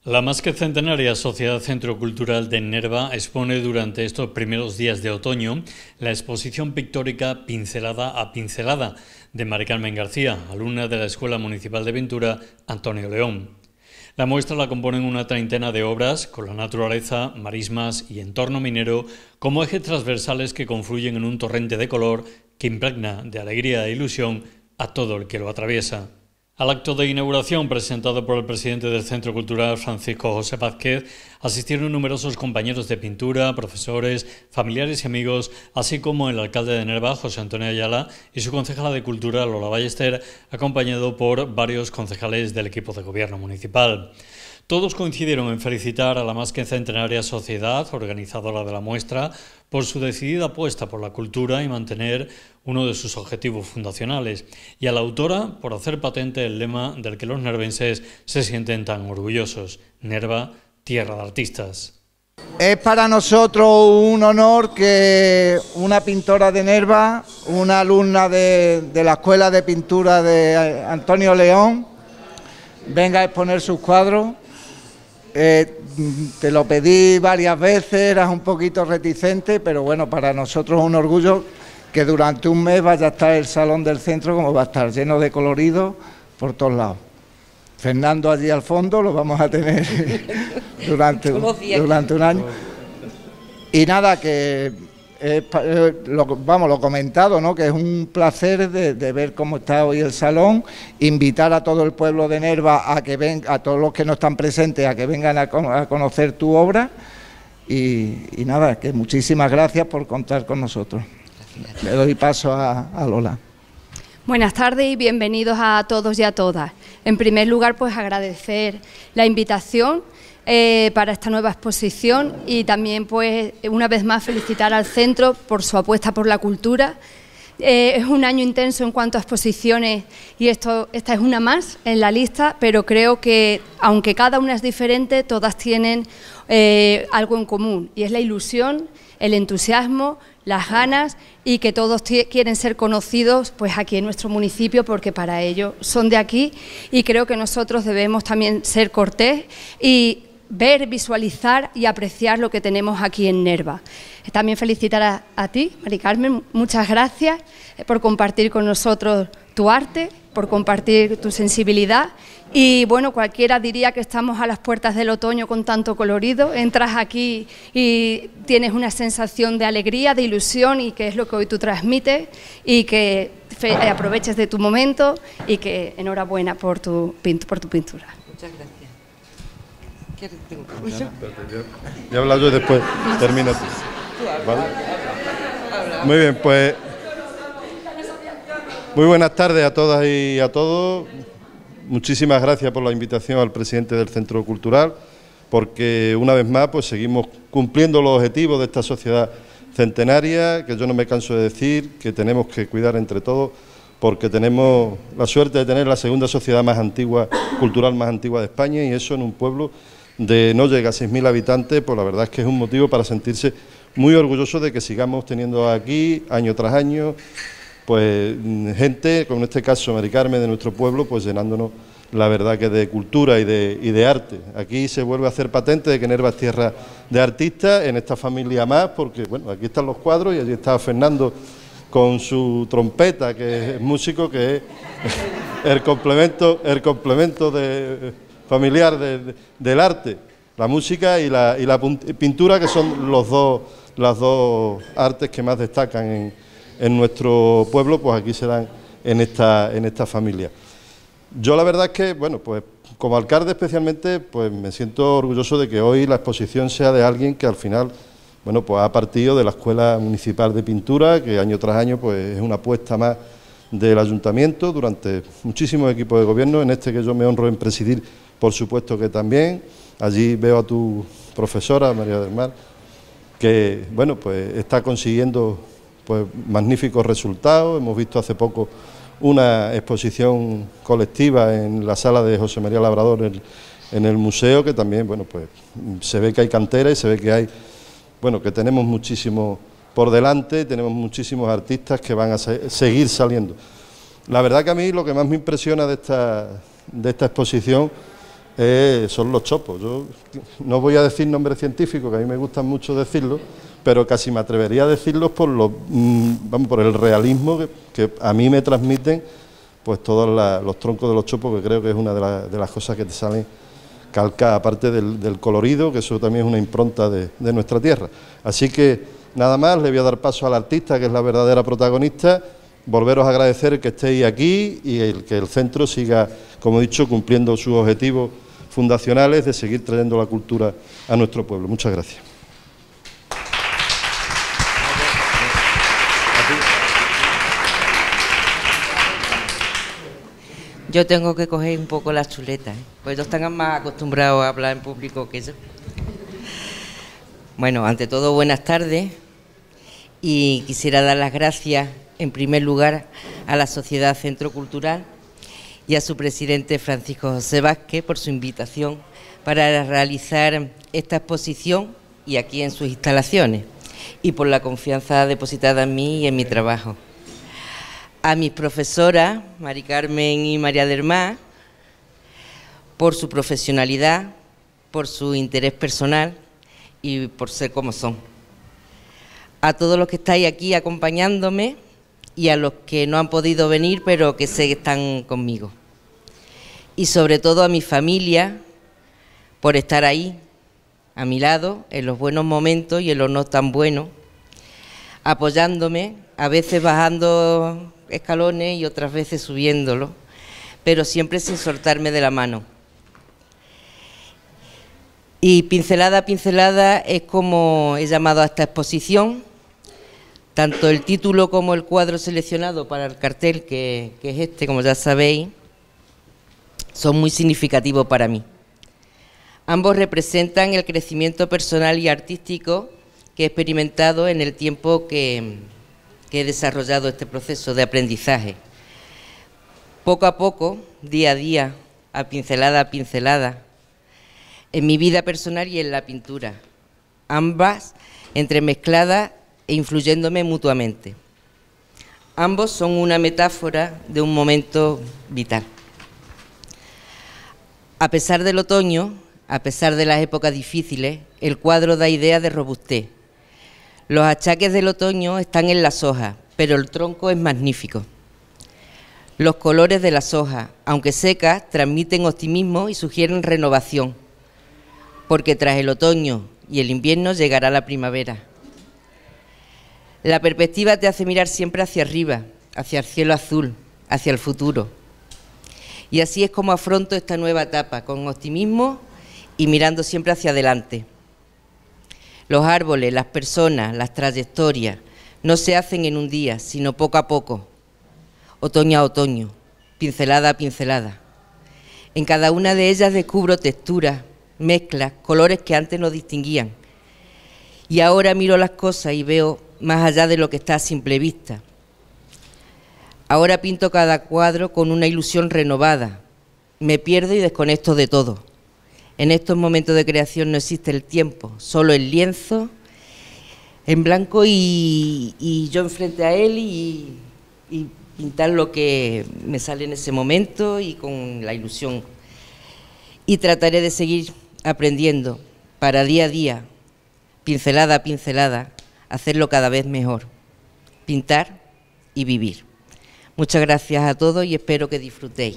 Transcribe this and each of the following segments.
La más que centenaria Sociedad Centro Cultural de Nerva expone durante estos primeros días de otoño la exposición pictórica Pincelada a Pincelada de Mari Carmen García, alumna de la Escuela Municipal de Pintura Antonio León. La muestra la componen una treintena de obras con la naturaleza, marismas y entorno minero como ejes transversales que confluyen en un torrente de color que impregna de alegría e ilusión a todo el que lo atraviesa. Al acto de inauguración presentado por el presidente del Centro Cultural, Francisco José Vázquez, asistieron numerosos compañeros de pintura, profesores, familiares y amigos, así como el alcalde de Nerva, José Antonio Ayala, y su concejala de Cultura, Lola Ballester, acompañado por varios concejales del equipo de gobierno municipal. Todos coincidieron en felicitar a la más que centenaria sociedad organizadora de la muestra por su decidida apuesta por la cultura y mantener uno de sus objetivos fundacionales, y a la autora por hacer patente el lema del que los nervenses se sienten tan orgullosos: Nerva, tierra de artistas. Es para nosotros un honor que una pintora de Nerva, una alumna de la Escuela de Pintura de Antonio León, venga a exponer sus cuadros. Te lo pedí varias veces, eras un poquito reticente, pero bueno, para nosotros es un orgullo que durante un mes vaya a estar el salón del centro como va a estar, lleno de colorido por todos lados. Fernando allí al fondo lo vamos a tener durante un año. Y nada, que lo comentado, ¿no? Que es un placer de ver cómo está hoy el salón, invitar a todo el pueblo de Nerva a que vengan, a todos los que no están presentes, a que vengan a conocer tu obra, y nada, que muchísimas gracias por contar con nosotros. Gracias. Le doy paso a Lola. Buenas tardes y bienvenidos a todos y a todas. En primer lugar, pues agradecer la invitación para esta nueva exposición y también, pues, una vez más felicitar al centro por su apuesta por la cultura. Es un año intenso en cuanto a exposiciones y esta es una más en la lista, pero creo que, aunque cada una es diferente, todas tienen algo en común, y es la ilusión, el entusiasmo, las ganas, y que todos quieren ser conocidos, pues, aquí en nuestro municipio, porque para ello son de aquí, y creo que nosotros debemos también ser cortés y ver, visualizar y apreciar lo que tenemos aquí en Nerva. También felicitar a ti, Mari Carmen, muchas gracias por compartir con nosotros tu arte, por compartir tu sensibilidad. Y bueno, cualquiera diría que estamos a las puertas del otoño con tanto colorido. Entras aquí y tienes una sensación de alegría, de ilusión, y que es lo que hoy tú transmites, y que aproveches de tu momento, y que enhorabuena por tu pintura. Muchas gracias. Ya hablo yo y después termina tú. ¿Vale? Muy bien, pues muy buenas tardes a todas y a todos. Muchísimas gracias por la invitación al presidente del Centro Cultural, porque una vez más pues seguimos cumpliendo los objetivos de esta sociedad centenaria, que yo no me canso de decir que tenemos que cuidar entre todos, porque tenemos la suerte de tener la segunda sociedad más antigua, cultural más antigua de España, y eso en un pueblo de no llega a 6.000 habitantes, pues la verdad es que es un motivo para sentirse muy orgulloso de que sigamos teniendo aquí, año tras año, pues gente, como en este caso Mari Carmen, de nuestro pueblo, pues llenándonos, la verdad, que de cultura y de arte. Aquí se vuelve a hacer patente de que Nerva es tierra de artistas, en esta familia más, porque bueno, aquí están los cuadros y allí está Fernando con su trompeta, que es músico, que es el complemento familiar del arte, la música y la pintura, que son las dos artes que más destacan en nuestro pueblo, pues aquí se dan en esta familia. Yo la verdad es que, bueno, pues como alcalde especialmente, pues me siento orgulloso de que hoy la exposición sea de alguien que al final, bueno, pues ha partido de la Escuela Municipal de Pintura, que año tras año pues es una apuesta más del ayuntamiento durante muchísimos equipos de gobierno, en este que yo me honro en presidir, por supuesto que también. Allí veo a tu profesora, María del Mar, que, bueno, pues está consiguiendo pues magníficos resultados. Hemos visto hace poco una exposición colectiva en la sala de José María Labrador en el museo, que también, bueno, pues se ve que hay cantera y se ve que hay, bueno, que tenemos muchísimo por delante, tenemos muchísimos artistas que van a seguir saliendo. La verdad que a mí lo que más me impresiona de esta exposición son los chopos. Yo no voy a decir nombres científicos, que a mí me gustan mucho decirlo, pero casi me atrevería a decirlos por por el realismo que a mí me transmiten pues todos los troncos de los chopos, que creo que es una de las cosas que te salen calcadas, aparte del colorido, que eso también es una impronta de nuestra tierra. Así que nada más, le voy a dar paso al artista, que es la verdadera protagonista. Volveros a agradecer que estéis aquí y que el centro siga, como he dicho, cumpliendo sus objetivos fundacionales de seguir trayendo la cultura a nuestro pueblo. Muchas gracias. Yo tengo que coger un poco las chuletas, pues ellos están más acostumbrados a hablar en público que yo. Bueno, ante todo, buenas tardes, y quisiera dar las gracias, en primer lugar, a la Sociedad Centro Cultural y a su presidente Francisco José Vázquez por su invitación para realizar esta exposición y aquí en sus instalaciones, y por la confianza depositada en mí y en mi trabajo. A mis profesoras, Mari Carmen y María del Mar, por su profesionalidad, por su interés personal y por ser como son. A todos los que estáis aquí acompañándome y a los que no han podido venir, pero que sé que están conmigo. Y sobre todo a mi familia, por estar ahí, a mi lado, en los buenos momentos y en los no tan buenos, apoyándome, a veces bajando escalones y otras veces subiéndolos, pero siempre sin soltarme de la mano. Y pincelada a pincelada es como he llamado a esta exposición. Tanto el título como el cuadro seleccionado para el cartel, que es este, como ya sabéis, son muy significativos para mí. Ambos representan el crecimiento personal y artístico que he experimentado en el tiempo que he desarrollado este proceso de aprendizaje. Poco a poco, día a día, a pincelada, en mi vida personal y en la pintura, ambas entremezcladas e influyéndome mutuamente. Ambos son una metáfora de un momento vital. A pesar del otoño, a pesar de las épocas difíciles, el cuadro da idea de robustez. Los achaques del otoño están en las hojas, pero el tronco es magnífico. Los colores de las hojas, aunque secas, transmiten optimismo y sugieren renovación, porque tras el otoño y el invierno llegará la primavera. La perspectiva te hace mirar siempre hacia arriba, hacia el cielo azul, hacia el futuro. Y así es como afronto esta nueva etapa, con optimismo y mirando siempre hacia adelante. Los árboles, las personas, las trayectorias, no se hacen en un día, sino poco a poco, otoño a otoño, pincelada a pincelada. En cada una de ellas descubro texturas, mezclas, colores que antes no distinguían. Y ahora miro las cosas y veo más allá de lo que está a simple vista. Ahora pinto cada cuadro con una ilusión renovada. Me pierdo y desconecto de todo. En estos momentos de creación no existe el tiempo, solo el lienzo en blanco y yo enfrente a él y pintar lo que me sale en ese momento y con la ilusión. Y trataré de seguir aprendiendo para día a día, pincelada a pincelada, hacerlo cada vez mejor, pintar y vivir. Muchas gracias a todos y espero que disfrutéis.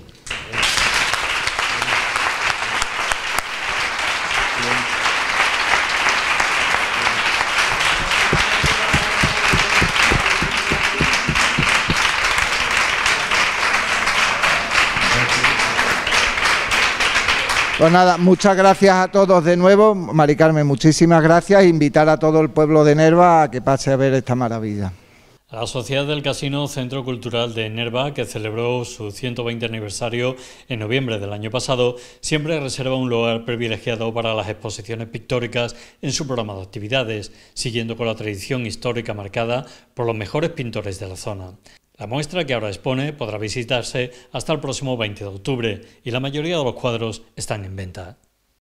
Pues nada, muchas gracias a todos de nuevo. Mari Carmen, muchísimas gracias. Invitar a todo el pueblo de Nerva a que pase a ver esta maravilla. La Sociedad del Casino Centro Cultural de Nerva, que celebró su 120 aniversario en noviembre del año pasado, siempre reserva un lugar privilegiado para las exposiciones pictóricas en su programa de actividades, siguiendo con la tradición histórica marcada por los mejores pintores de la zona. La muestra que ahora expone podrá visitarse hasta el próximo 20 de octubre y la mayoría de los cuadros están en venta.